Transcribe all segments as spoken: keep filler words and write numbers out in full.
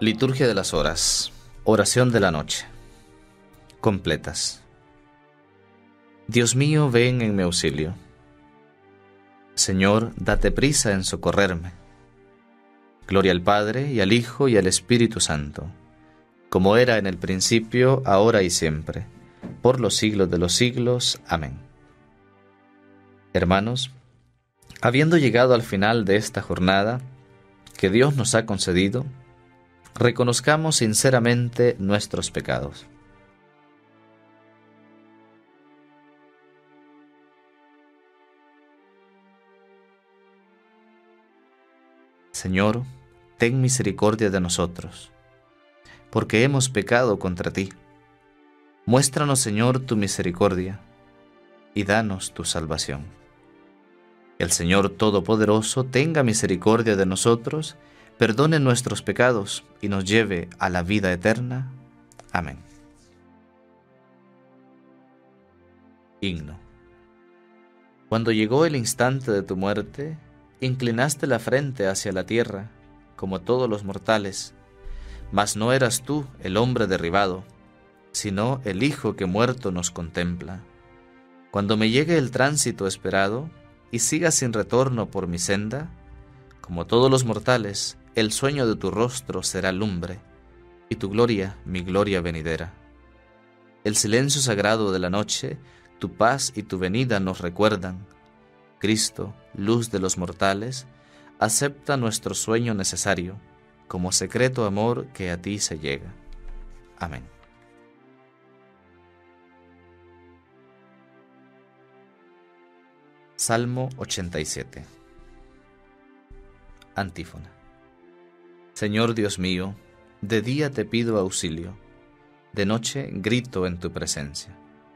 Liturgia de las horas. Oración de la noche. Completas. Dios mío, ven en mi auxilio. Señor, date prisa en socorrerme. Gloria al Padre, y al Hijo, y al Espíritu Santo, como era en el principio, ahora y siempre, por los siglos de los siglos. Amén. Hermanos, habiendo llegado al final de esta jornada que Dios nos ha concedido, reconozcamos sinceramente nuestros pecados. Señor, ten misericordia de nosotros, porque hemos pecado contra ti. Muéstranos, Señor, tu misericordia, y danos tu salvación. El Señor Todopoderoso tenga misericordia de nosotros, perdone nuestros pecados y nos lleve a la vida eterna. Amén. Himno. Cuando llegó el instante de tu muerte, inclinaste la frente hacia la tierra, como todos los mortales, mas no eras tú el hombre derribado, sino el Hijo que muerto nos contempla. Cuando me llegue el tránsito esperado, y siga sin retorno por mi senda, como todos los mortales, el sueño de tu rostro será lumbre, y tu gloria mi gloria venidera. El silencio sagrado de la noche, tu paz y tu venida nos recuerdan. Cristo, luz de los mortales, acepta nuestro sueño necesario, como secreto amor que a ti se llega. Amén. Salmo ochenta y siete. Antífona. Señor Dios mío, de día te pido auxilio, de noche grito en tu presencia.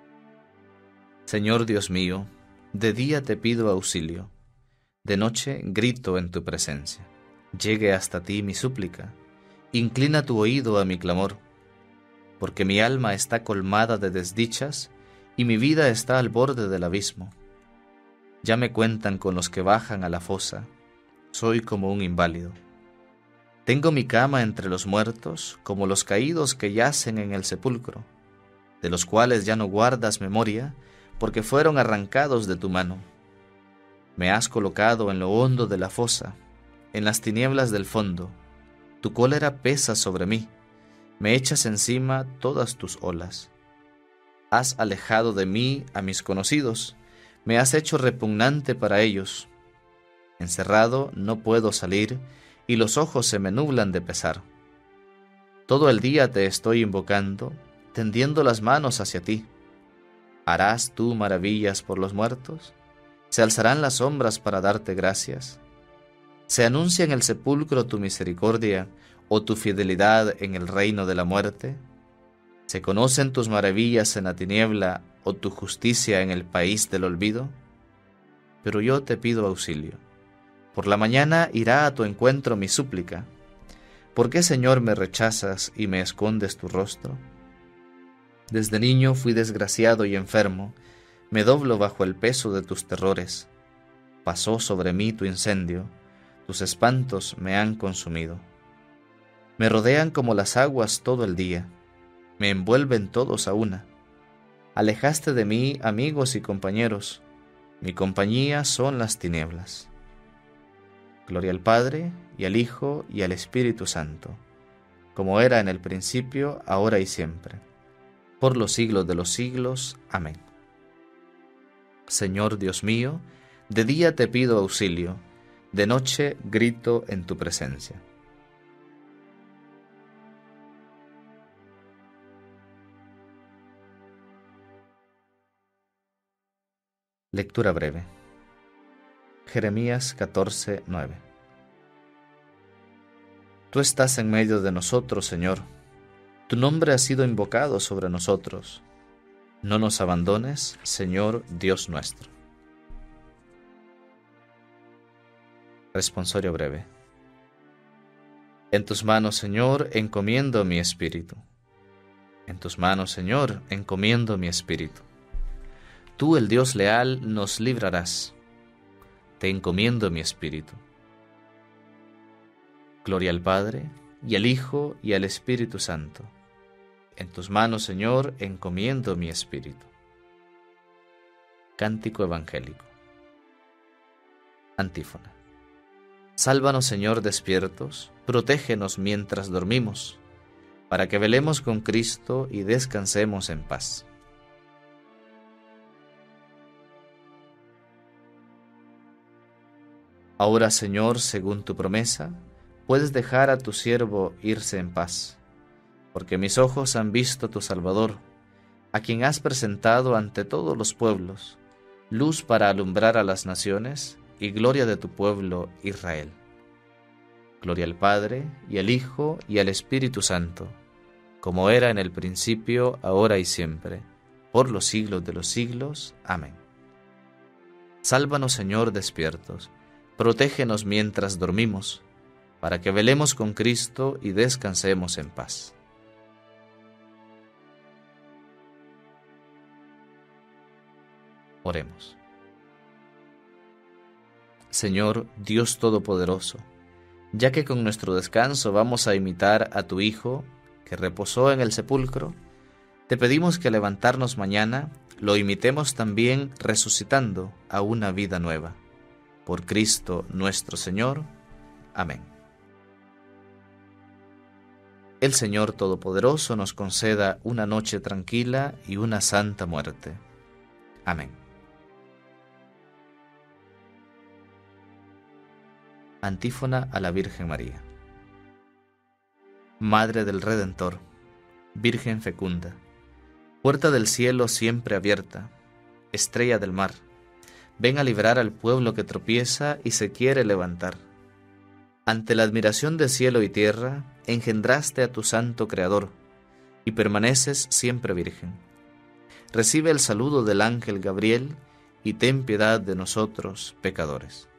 Señor Dios mío, de día te pido auxilio, de noche grito en tu presencia. Llegue hasta ti mi súplica, inclina tu oído a mi clamor, porque mi alma está colmada de desdichas y mi vida está al borde del abismo. Ya me cuentan con los que bajan a la fosa, soy como un inválido. Tengo mi cama entre los muertos, como los caídos que yacen en el sepulcro, de los cuales ya no guardas memoria, porque fueron arrancados de tu mano. Me has colocado en lo hondo de la fosa, en las tinieblas del fondo. Tu cólera pesa sobre mí, me echas encima todas tus olas. Has alejado de mí a mis conocidos, me has hecho repugnante para ellos. Encerrado no puedo salir, y los ojos se me nublan de pesar. Todo el día te estoy invocando, tendiendo las manos hacia ti. ¿Harás tú maravillas por los muertos? ¿Se alzarán las sombras para darte gracias? ¿Se anuncia en el sepulcro tu misericordia o tu fidelidad en el reino de la muerte? ¿Se conocen tus maravillas en la tiniebla o tu justicia en el país del olvido? Pero yo te pido auxilio. Por la mañana irá a tu encuentro mi súplica. ¿Por qué, Señor, me rechazas y me escondes tu rostro? Desde niño fui desgraciado y enfermo, me doblo bajo el peso de tus terrores. Pasó sobre mí tu incendio, tus espantos me han consumido. Me rodean como las aguas todo el día, me envuelven todos a una. Alejaste de mí amigos y compañeros, mi compañía son las tinieblas. Gloria al Padre, y al Hijo, y al Espíritu Santo, como era en el principio, ahora y siempre, por los siglos de los siglos. Amén. Señor Dios mío, de día te pido auxilio, de noche grito en tu presencia. Lectura breve. Jeremías catorce, nueve. Tú estás en medio de nosotros, Señor. Tu nombre ha sido invocado sobre nosotros. No nos abandones, Señor Dios nuestro. Responsorio breve. En tus manos, Señor, encomiendo mi espíritu. En tus manos, Señor, encomiendo mi espíritu. Tú, el Dios leal, nos librarás. Te encomiendo mi espíritu. Gloria al Padre, y al Hijo, y al Espíritu Santo. En tus manos, Señor, encomiendo mi espíritu. Cántico evangélico. Antífona. Sálvanos, Señor, despiertos, protégenos mientras dormimos, para que velemos con Cristo y descansemos en paz. Ahora, Señor, según tu promesa, puedes dejar a tu siervo irse en paz, porque mis ojos han visto tu Salvador, a quien has presentado ante todos los pueblos, luz para alumbrar a las naciones y gloria de tu pueblo Israel. Gloria al Padre, y al Hijo, y al Espíritu Santo, como era en el principio, ahora y siempre, por los siglos de los siglos. Amén. Sálvanos, Señor, despiertos, protégenos mientras dormimos, para que velemos con Cristo y descansemos en paz. Oremos. Señor, Dios Todopoderoso, ya que con nuestro descanso vamos a imitar a tu Hijo, que reposó en el sepulcro, te pedimos que al levantarnos mañana lo imitemos también resucitando a una vida nueva. Por Cristo nuestro Señor. Amén. El Señor Todopoderoso nos conceda una noche tranquila y una santa muerte. Amén. Antífona a la Virgen María. Madre del Redentor, Virgen fecunda, puerta del cielo siempre abierta, estrella del mar, ven a librar al pueblo que tropieza y se quiere levantar. Ante la admiración de cielo y tierra, engendraste a tu santo Creador, y permaneces siempre virgen. Recibe el saludo del ángel Gabriel, y ten piedad de nosotros, pecadores.